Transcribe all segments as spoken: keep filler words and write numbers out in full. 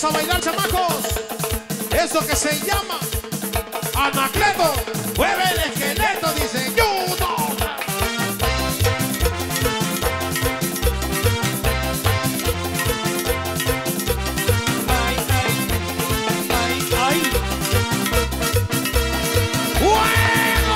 Vamos a bailar, chamacos. Eso que se llama Anacleto. Mueve el esqueleto, dice yo. Ay, ay, ay, ay. ¡Fuego!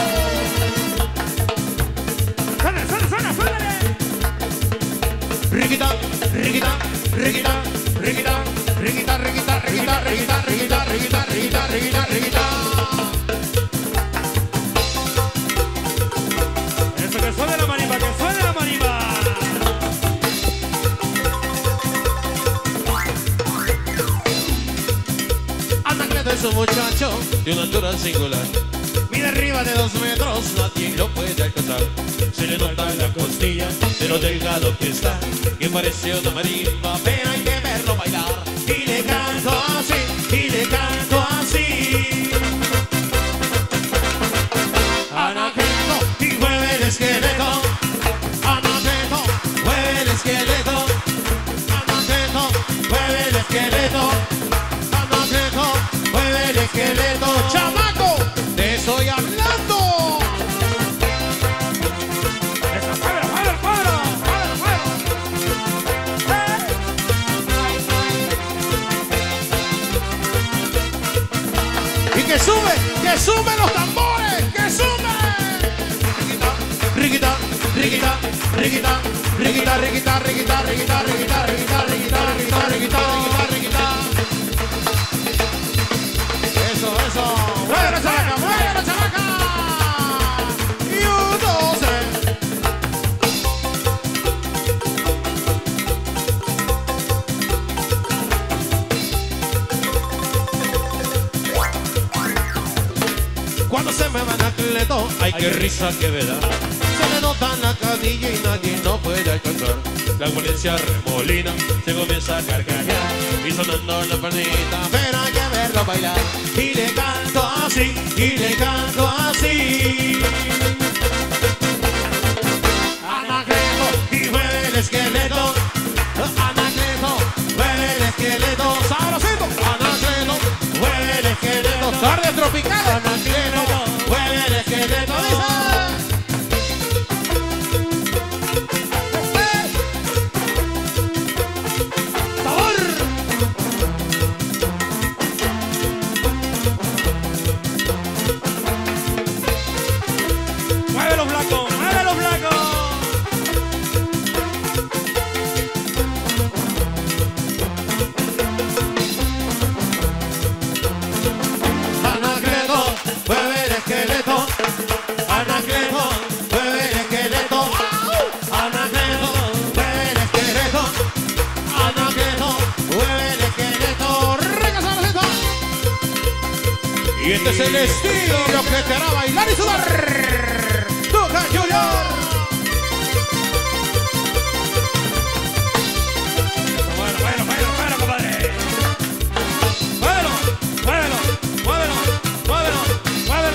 Suena, suena, suena, suénale. Riquita, riquita, riquita, riquita, riquita, riquita, riquita, riquita, riquita, riquita, riquita, riquita, riquita. Eso, que suene la marimba, que suene la marimba. Anacleto es un muchacho de una altura singular. Mide arriba de dos metros, nadie lo puede alcanzar. Se le nota en la costilla de lo delgado que está, que parece una marimba, pero hay que verlo bailar. Y le canto así, y le canto así. Anacleto, y mueve el esqueleto. Anacleto, mueve el esqueleto. Anacleto, mueve el esqueleto. Anacleto, mueve el esqueleto. ¡Chamaco! ¡Te estoy hablando! Eso, muévelo, muévelo, muévelo, muévelo, muévelo. Y que sube, que sube los tambores, que sube. Riquita, riquita, riquita, riquita, riquita, riquita, riquita, riquita, riquita, riquita, riquita, riquita, riquita, riquita. Eso, eso. Mueve la chamaca, mueve la chamaca. Y un, dos, tres. Cuando se me va Anacleto, ay, qué risa que me da. Se le nota en la cadilla y nadie no puede alcanzar. La violencia remolina, se comienza a carcajear y sonando la palmita, pero hay que verlo bailar. Y le canto así, y le canto así. Anacleto, y mueve el esqueleto. Anacleto, mueve el esqueleto. Sabrosito. Anacleto, mueve el esqueleto. Tarde tropical. Anacleto, mueve el esqueleto. Dice. Muévelo, flaco, muévelo, flaco. Anacleto, mueve el esqueleto. Anacleto, mueve el esqueleto. Anacleto, mueve el esqueleto. Anacleto, mueve el esqueleto. Rica sabrosito. Y este es el estilo que te hará bailar y sudar. Tuca Junior. Bueno, bueno, bueno, bueno, compadre. Muévelo, muévelo, muévelo, muévelo, muévelo.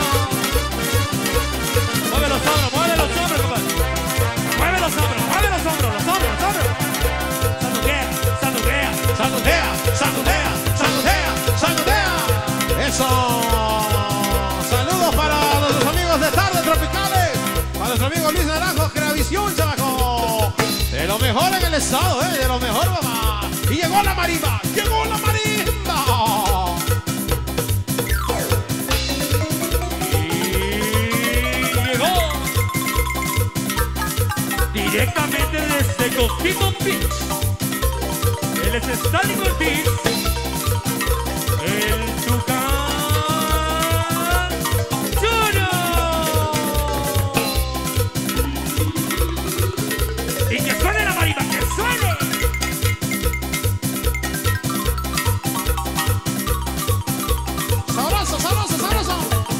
Mueve los hombros, mueve los hombros, compadre. Mueve los hombros, mueve los hombros, los hombros, los hombros. Sanduquea, sanduquea. Sandutea, sandutea, sandutea, sandutea. Eso. Saludos para nuestros amigos de Tardes Tropicales. Para nuestro amigo Luis Naranjo, Creavisión, chamaco. De lo mejor en el estado, eh, de lo mejor, mamá. Y llegó la marimba, llegó la marimba. Y llegó directamente desde Coquito Beach. Él es Stanley Ortiz, el Tucán Junior. Y que suene la marimba, que suene. Sabroso, sabroso, sabroso.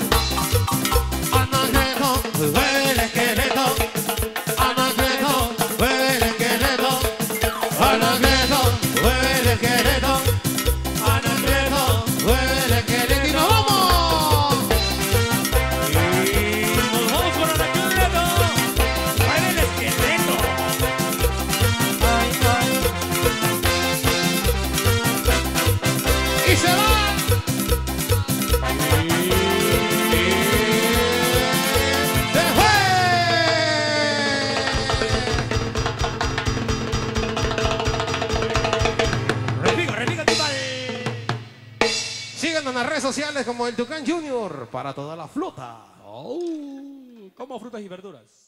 Anacleto, mueve el esqueleto. Anacleto, mueve el esqueleto. Anacleto, mueve el esqueleto. Anacleto, mueve siguiendo en las redes sociales como el Tucán Junior para toda la flota. Oh, como frutas y verduras.